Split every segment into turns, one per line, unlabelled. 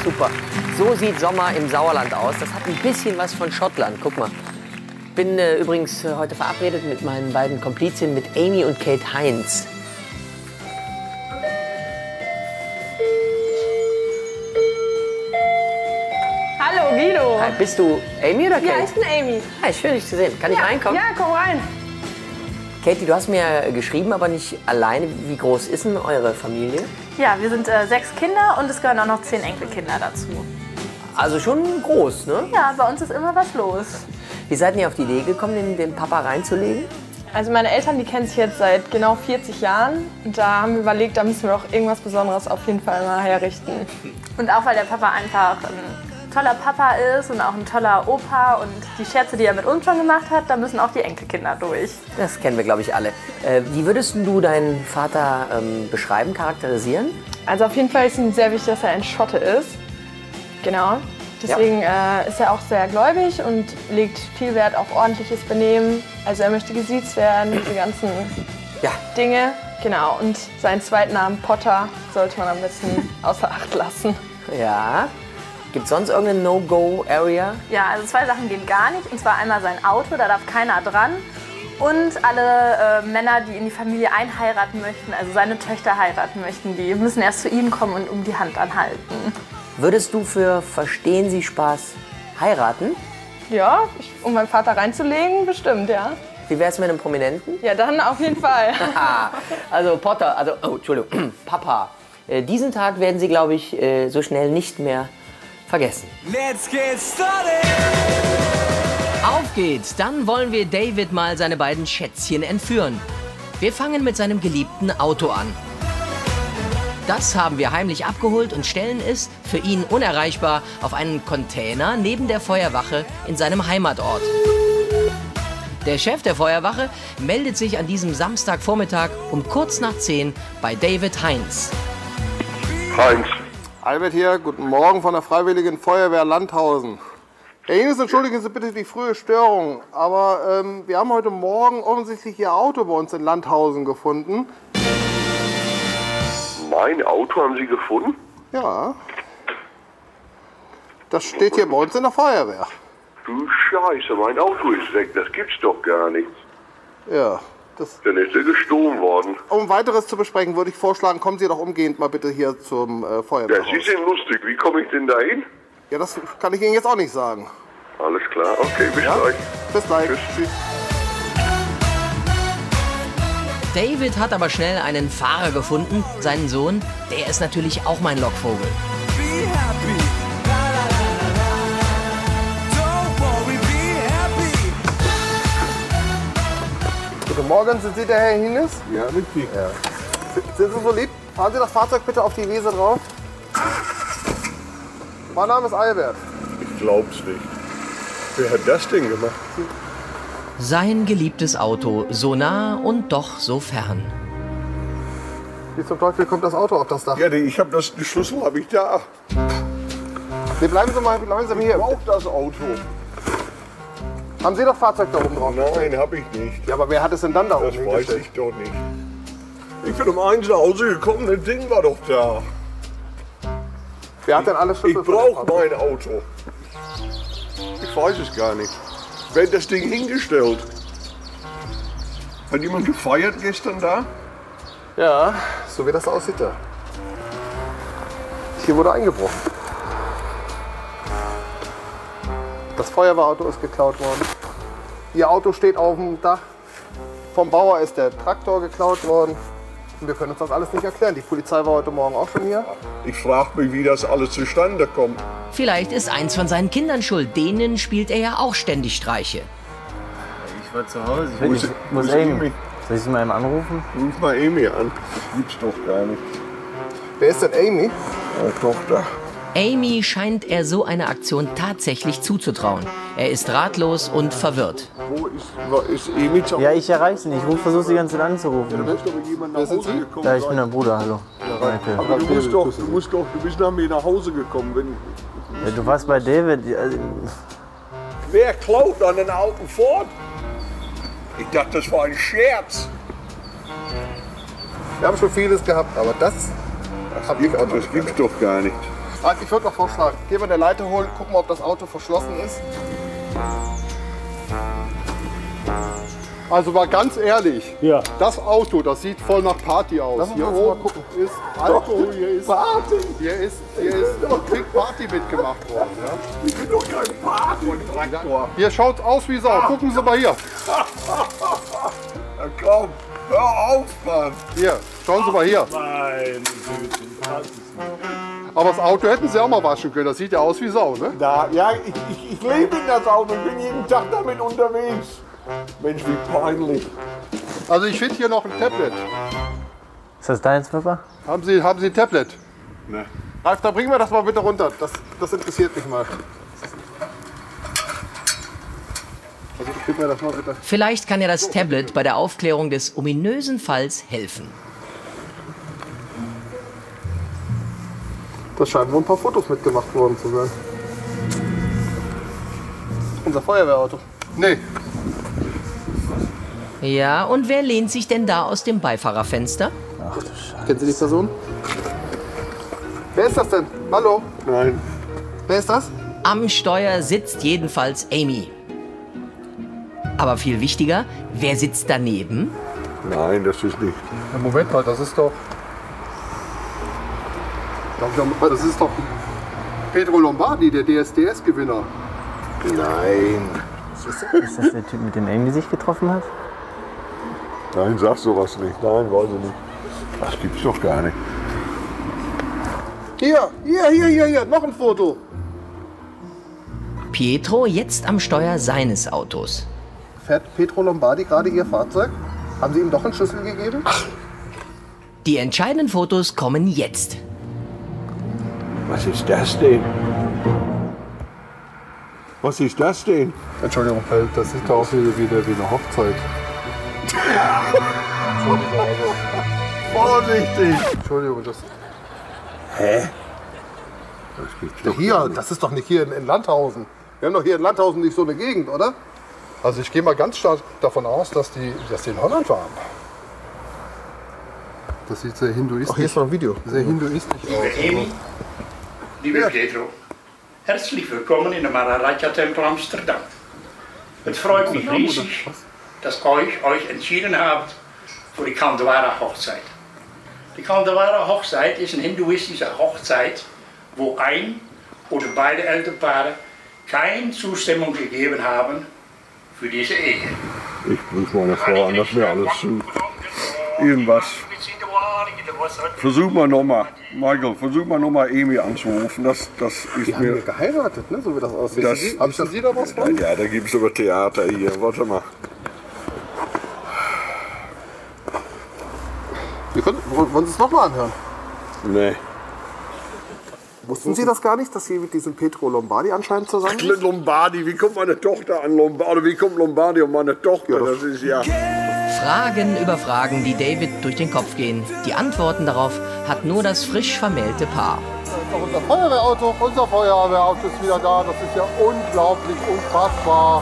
super. So sieht Sommer im Sauerland aus. Das hat ein bisschen was von Schottland. Guck mal. Bin übrigens heute verabredet mit meinen beiden Komplizinnen, mit Amy und Kate Heinz.
Hallo Guido.
Hi, bist du Amy oder Kate?
Ja, ich bin Amy.
Hi, schön, dich zu sehen. Kann ich reinkommen?
Ja, komm rein.
Katie, du hast mir geschrieben, aber nicht alleine. Wie groß ist denn eure Familie?
Ja, wir sind 6 Kinder und es gehören auch noch 10 Enkelkinder dazu.
Also schon groß, ne?
Ja, bei uns ist immer was los.
Wie seid ihr auf die Idee gekommen, den Papa reinzulegen?
Also meine Eltern, die kennen sich jetzt seit genau 40 Jahren. Und da haben wir überlegt, da müssen wir doch irgendwas Besonderes auf jeden Fall mal herrichten.
Und auch weil der Papa einfach ein toller Papa ist und auch ein toller Opa. Und die Scherze, die er mit uns schon gemacht hat, da müssen auch die Enkelkinder durch.
Das kennen wir, glaube ich, alle. Wie würdest du deinen Vater beschreiben, charakterisieren?
Also auf jeden Fall ist ihm sehr wichtig, dass er ein Schotte ist. Genau. Deswegen ist er auch sehr gläubig und legt viel Wert auf ordentliches Benehmen. Also er möchte gesiezt werden, diese ganzen Dinge. Genau. Und seinen Zweitnamen Potter sollte man am besten außer Acht lassen.
Ja. Gibt es sonst irgendeine No-Go-Area?
Ja, also 2 Sachen gehen gar nicht. Und zwar einmal sein Auto, da darf keiner dran. Und alle Männer, die in die Familie einheiraten möchten, also seine Töchter heiraten möchten, die müssen erst zu ihm kommen und um die Hand anhalten.
Würdest du für Verstehen Sie Spaß heiraten?
Ja, um meinen Vater reinzulegen, bestimmt, ja.
Wie wär's mit einem Prominenten?
Ja, dann auf jeden Fall.
Also Potter, Entschuldigung, Papa. Diesen Tag werden Sie, glaube ich, so schnell nicht mehr vergessen.
Let's get started!
Auf geht's, dann wollen wir David mal seine beiden Schätzchen entführen. Wir fangen mit seinem geliebten Auto an. Das haben wir heimlich abgeholt und stellen es, für ihn unerreichbar, auf einen Container neben der Feuerwache in seinem Heimatort. Der Chef der Feuerwache meldet sich an diesem Samstagvormittag um kurz nach 10 bei David Heinz.
Heinz.
Albert hier, guten Morgen von der Freiwilligen Feuerwehr Landhausen. Herr Ines, entschuldigen Sie bitte die frühe Störung, aber wir haben heute Morgen offensichtlich Ihr Auto bei uns in Landhausen gefunden.
Mein Auto haben Sie gefunden?
Ja. Das steht hier bei uns in der Feuerwehr.
Du Scheiße, mein Auto ist weg, das gibt's doch gar nicht.
Ja.
Dann ist er gestohlen worden.
Um Weiteres zu besprechen, würde ich vorschlagen, kommen Sie doch umgehend mal bitte hier zum Feuerwehrhaus.
Ja, Sie sind lustig, wie komme ich denn da hin?
Ja, das kann ich Ihnen jetzt auch nicht sagen.
Alles klar, okay, bis gleich.
Bis gleich.
Tschüss.
David hat aber schnell einen Fahrer gefunden, seinen Sohn. Der ist natürlich auch mein Lockvogel.
Be happy. La, la, la, la, la. Don't worry, be happy.
Guten Morgen, sind Sie der Herr Hines?
Ja, richtig.
Ja. Sind Sie so lieb? Fahren Sie das Fahrzeug bitte auf die Wiese drauf. Mein Name ist Albert.
Ich glaub's nicht. Wer hat das denn gemacht?
Sein geliebtes Auto, so nah und doch so fern.
Wie zum Teufel kommt das Auto auf das Dach?
Ja, die Schlüssel habe ich da.
Nee, bleiben Sie mal hier.
Ich brauch das Auto.
Haben Sie das Fahrzeug da oben drauf?
Nein, habe ich nicht.
Ja, aber wer hat es denn dann da oben
Das weiß
hingestellt?
ich doch nicht. Ich bin um 1 nach Hause gekommen, das Ding war doch da.
Wer hat denn alle Schlüssel?
Ich brauche mein Auto. Ich weiß es gar nicht. Wer hat das Ding hingestellt? Hat jemand gefeiert gestern da?
Ja, so wie das aussieht da. Hier wurde eingebrochen. Das Feuerwehrauto ist geklaut worden. Ihr Auto steht auf dem Dach. Vom Bauer ist der Traktor geklaut worden. Und wir können uns das alles nicht erklären. Die Polizei war heute Morgen auch schon hier.
Ich frage mich, wie das alles zustande kommt.
Vielleicht ist eins von seinen Kindern schuld. Denen spielt er ja auch ständig Streiche.
Ich war zu Hause.
Wo ist Amy?
Soll ich sie mal eben anrufen?
Ruf mal Amy an. Gibt's doch gar nicht.
Wer ist denn Amy?
Meine Tochter.
Amy scheint er so eine Aktion tatsächlich zuzutrauen. Er ist ratlos und verwirrt.
Wo ist Amy zu Hause?
Ja, ich erreiche sie nicht. Ich versuche sie ganze Zeit anzurufen.
Da ist doch jemand nach Hause gekommen.
Ja, ich bin der Bruder, hallo.
Aber du bist nach mir nach Hause gekommen.
Ja, du warst bei David.
Wer klaut an den alten Ford? Ich dachte, das war ein Scherz.
Wir haben schon vieles gehabt, aber das habe ich auch noch
Das
nicht
gibt's
gehabt.
doch gar nicht.
Ralf, ich würde noch vorschlagen, gehen wir eine Leiter holen, gucken mal, ob das Auto verschlossen ist. Also mal ganz ehrlich, das Auto, das sieht voll nach Party aus. Lass uns hier oben gucken. Ist Alkohol, hier ist Party. Hier ist Big Party mitgemacht worden. Ja?
Ich bin doch kein Party-Traktor.
Hier schaut's aus wie Sau. Gucken Sie mal hier.
Na komm, hör auf, Mann.
Hier, schauen Sie mal hier.
Nein,
Aber das Auto hätten Sie auch mal waschen können. Das sieht ja aus wie Sau, ne?
Ja, ich lebe in das Auto, bin jeden Tag damit unterwegs. Mensch, wie peinlich.
Also ich finde hier noch ein Tablet.
Ist das deins, Papa?
Haben Sie ein Tablet?
Ne.
Ralf, da bringen wir das mal bitte runter. Das interessiert mich mal. Also gib mir das mal bitte.
Vielleicht kann ja das Tablet bei der Aufklärung des ominösen Falls helfen.
Da scheinen wohl ein paar Fotos mitgemacht worden zu sein. Unser Feuerwehrauto. Nee.
Ja, und wer lehnt sich denn da aus dem Beifahrerfenster?
Kennen Sie die Person? Wer ist das denn? Hallo?
Nein.
Wer ist das?
Am Steuer sitzt jedenfalls Amy. Aber viel wichtiger, wer sitzt daneben?
Nein, das ist nicht.
Ja, Moment mal, das ist doch... Das ist doch Pedro Lombardi, der DSDS-Gewinner.
Nein.
Ist das der Typ, mit dem Amy sich getroffen hat?
Nein, sag sowas nicht. Nein, weiß ich nicht. Das gibt's doch gar nicht.
Hier, noch ein Foto.
Pietro jetzt am Steuer seines Autos.
Fährt Pedro Lombardi gerade Ihr Fahrzeug? Haben Sie ihm doch einen Schlüssel gegeben?
Die entscheidenden Fotos kommen jetzt.
Was ist das denn? Was ist das denn?
Entschuldigung, das sieht doch aus wie eine Hochzeit.
Vorsichtig!
Entschuldigung, das...
Hä? Das gibt's doch
Hier, das ist doch nicht hier in Landhausen. Wir haben doch hier in Landhausen nicht so eine Gegend, oder? Also ich gehe mal ganz stark davon aus, dass die in Holland waren. Das sieht sehr hinduistisch aus. Ach, hier ist noch ein Video. Sehr hinduistisch aus.
Amy, liebe Pedro, herzlich willkommen in der Maharaja-Tempel Amsterdam. Es freut mich riesig, dass euch entschieden habt für die Kandwara-Hochzeit. Die Kandwara-Hochzeit ist eine hinduistische Hochzeit, wo ein oder beide Elternpaare keine Zustimmung gegeben haben für diese Ehe.
Ich prüfe meine Frau an, das mir alles zu. Irgendwas. Versuch mal nochmal, Michael, versuch mal nochmal Amy anzurufen. Das ist
Die haben
mir.
ja geheiratet, ne? So wie das aussieht.
Das-
Haben Sie da was von?
Ja, da gibt es aber Theater hier. Warte mal.
Wollen Sie es nochmal anhören?
Nee.
Wussten Sie das gar nicht, dass Sie mit diesem Pedro Lombardi anscheinend zusammen sind?
Lombardi, wie kommt meine Tochter an Lombardi? Oder wie kommt Lombardi an meine Tochter? Das ist ja.
Fragen über Fragen, die David durch den Kopf gehen. Die Antworten darauf hat nur das frisch vermählte Paar.
Das ist doch unser Feuerwehrauto. Unser Feuerwehrauto ist wieder da. Das ist ja unglaublich, unfassbar.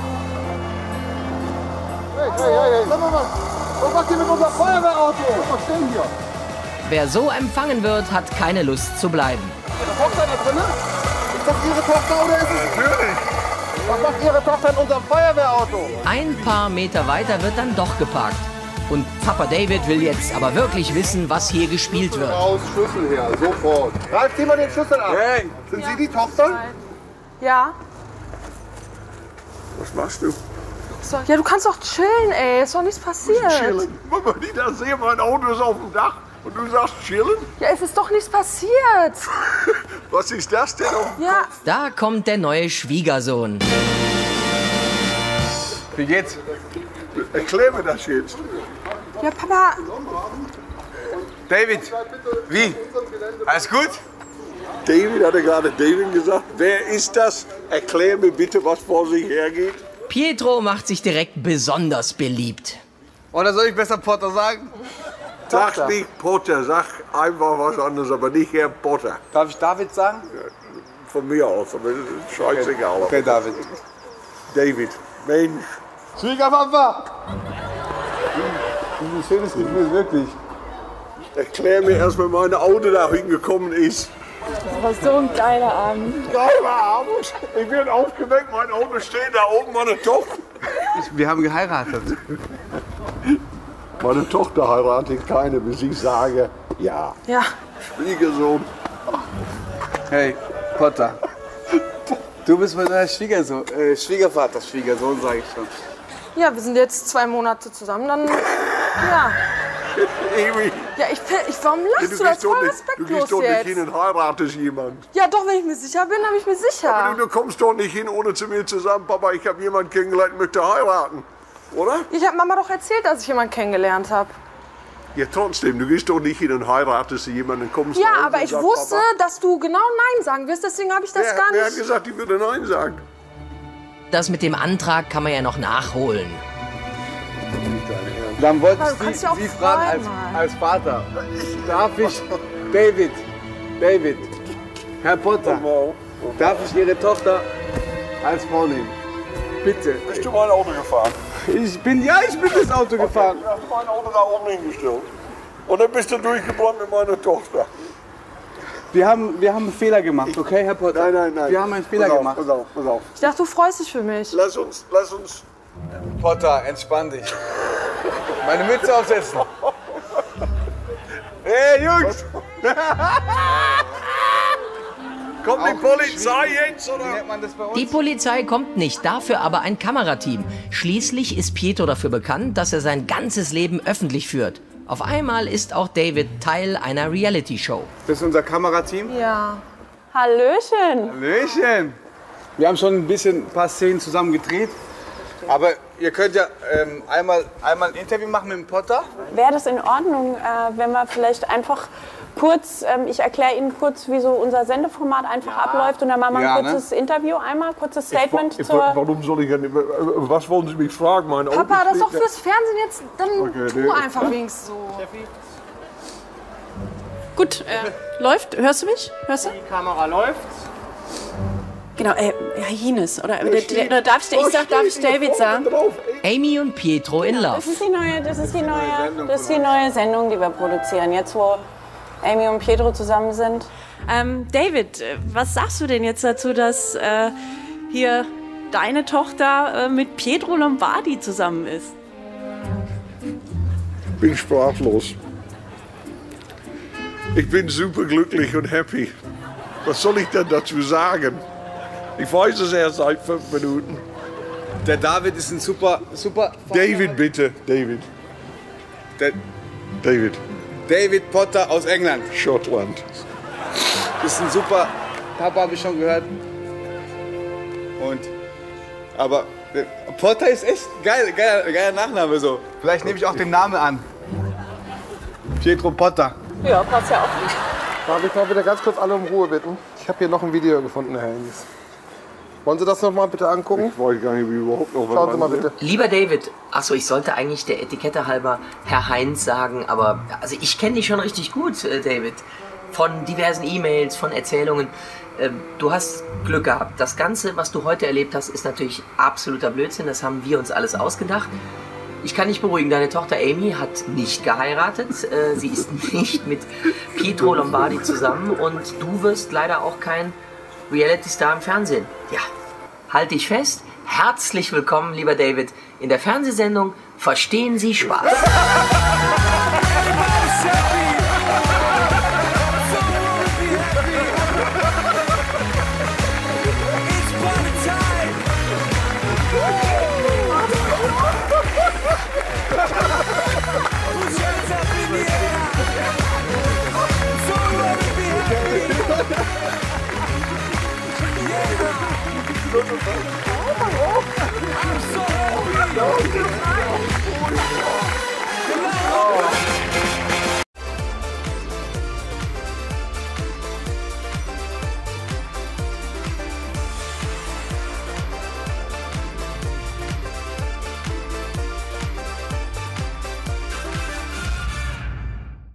Hey, sag mal, was macht ihr mit unserem Feuerwehrauto? Was stehen hier?
Wer so empfangen wird, hat keine Lust zu bleiben.
Ihre Tochter da drin? Ist das Ihre Tochter oder ist es...
Natürlich.
Was macht Ihre Tochter in unserem Feuerwehrauto?
Ein paar Meter weiter wird dann doch geparkt. Und Papa David will jetzt aber wirklich wissen, was hier gespielt wird.
Raus, Schlüssel her, sofort. Ralf, zieh mal den Schlüssel ab.
Hey,
Sind Sie die Tochter?
Ja.
was machst du?
So, ja, du kannst doch chillen, ey. Ist doch nichts passiert.
Chillen. Mama, die da sehen, mein Auto ist auf dem Dach. Und du sagst chillen?
Ja, es ist doch nichts passiert.
Was ist das denn?
Ja,
Da kommt der neue Schwiegersohn.
Wie geht's? Erklär mir das jetzt.
ja, Papa.
David, wie? Alles gut?
David hatte gerade David gesagt. Wer ist das? Erklär mir bitte, was vor sich hergeht.
Pietro macht sich direkt besonders beliebt.
Oder soll ich besser Potter sagen?
Sag nicht Potter, sag einfach was anderes, aber nicht Herr Potter.
Darf ich David sagen?
Von mir aus, aber das ist scheißegal.
Okay, David.
David, Mensch.
Schwiegerpapa! Wie schönes Gefühl, wirklich.
Erklär mir erst, wie mein Auto da hingekommen ist.
Das war so ein geiler Abend.
Geiler Abend. Ich bin aufgeweckt, mein Auto steht da oben, meine Tochter.
Wir haben geheiratet.
Meine Tochter heiratet keine, bis ich sage, ja.
Ja.
Schwiegersohn.
Hey, Potter. Du bist mein neuer Schwiegersohn. Schwiegervater, Schwiegersohn, sage ich schon.
Ja, wir sind jetzt 2 Monate zusammen, dann, ja.
Amy,
Ja, warum lachst du das? Voll
du
respektlos
gehst doch nicht
jetzt.
hin und heiratest jemanden.
Ja, doch, wenn ich mir sicher bin, habe ich mir sicher.
Du kommst doch nicht hin, ohne zu mir zu sagen, Papa, ich habe jemanden kennengelernt, möchte heiraten. Oder?
Ich habe Mama doch erzählt, dass ich jemanden kennengelernt habe.
Ja, trotzdem, du gehst doch nicht hin und heiratest jemanden, kommst
Ja,
nach Hause
aber
und
ich
sagst,
wusste,
Papa,
dass du genau Nein sagen wirst, deswegen habe ich das gar
wer hat
nicht.
gesagt, ich würde Nein sagen?
Das mit dem Antrag kann man ja noch nachholen.
Dann wollte
Aber
ich
du kannst
Sie,
ja auch
Sie fragen
freuen mal.
als Vater. Darf ich, David, Herr Potter, darf ich Ihre Tochter als Frau nehmen? Bitte.
Bist du mein Auto gefahren?
Ich bin das Auto gefahren.
Du hast mein Auto da oben hingestellt. Und dann bist du durchgebrannt mit meiner Tochter.
Wir haben einen Fehler gemacht, okay, Herr Potter?
Nein.
Wir haben einen Fehler gemacht.
Pass auf.
Ich dachte, du freust dich für mich.
Lass uns.
Potter, entspann dich. Meine Mütze aufsetzen. Hey, Jungs!
Kommt die Polizei jetzt, oder?
Wie nennt man das bei uns?
Die Polizei kommt nicht, dafür aber ein Kamerateam. Schließlich ist Pietro dafür bekannt, dass er sein ganzes Leben öffentlich führt. Auf einmal ist auch David Teil einer Reality-Show.
Das ist unser Kamerateam.
Ja. Hallöchen.
Hallöchen! Wir haben schon ein paar Szenen zusammen gedreht. Aber ihr könnt ja einmal ein Interview machen mit dem Potter.
Wäre das in Ordnung, wenn wir vielleicht einfach kurz, ich erkläre Ihnen kurz, wie so unser Sendeformat einfach abläuft und dann machen wir ein kurzes Interview einmal, kurzes Statement
Warum soll ich denn, was wollen Sie mich fragen? Mein Auto
Papa, das ist
steht
doch fürs Fernsehen jetzt, dann
Okay,
tu
nee.
einfach wenigstens so.
Gut, läuft. Hörst du mich? Hörst du?
Die Kamera läuft.
Genau, Herr Hines. Oder darf ich David sagen?
Amy und Pietro in Love.
Das ist die neue Sendung, die wir produzieren, jetzt wo Amy und Pietro zusammen sind.
David, was sagst du denn jetzt dazu, dass hier deine Tochter mit Pietro Lombardi zusammen ist?
Bin sprachlos. Ich bin super glücklich und happy. Was soll ich denn dazu sagen? Ich weiß es erst seit 5 Minuten.
Der David ist ein super.
David, bitte. David.
David Potter aus England.
Schottland.
Ist ein super Papa, habe ich schon gehört. Aber Potter ist echt geiler Nachname so. Vielleicht nehme ich auch den Namen an. Pietro Potter.
Ja, passt ja auch nicht.
Darf ich mal wieder ganz kurz alle um Ruhe bitten? Ich habe hier noch ein Video gefunden, Herr Hines. Wollen Sie das noch mal bitte angucken?
Ich weiß gar nicht, wie überhaupt noch was
Schauen Sie mal bitte.
Lieber David, achso, ich sollte eigentlich der Etikette halber Herr Heinz sagen, aber also ich kenne dich schon richtig gut, David. Von diversen E-Mails, von Erzählungen. Du hast Glück gehabt. Das Ganze, was du heute erlebt hast, ist natürlich absoluter Blödsinn. Das haben wir uns alles ausgedacht. Ich kann dich beruhigen, deine Tochter Amy hat nicht geheiratet. Sie ist nicht mit Pietro Lombardi zusammen und du wirst leider auch kein Reality-Star im Fernsehen. Ja, halt dich fest. Herzlich willkommen, lieber David, in der Fernsehsendung Verstehen Sie Spaß.